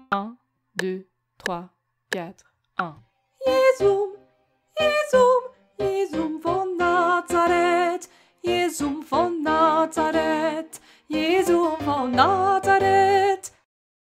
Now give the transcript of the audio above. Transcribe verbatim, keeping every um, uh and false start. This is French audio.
un, deux, trois, quatre, un. Jesum, Jesum, Jesum von Nazareth, Jesum von Nazareth, Jesum von Nazareth.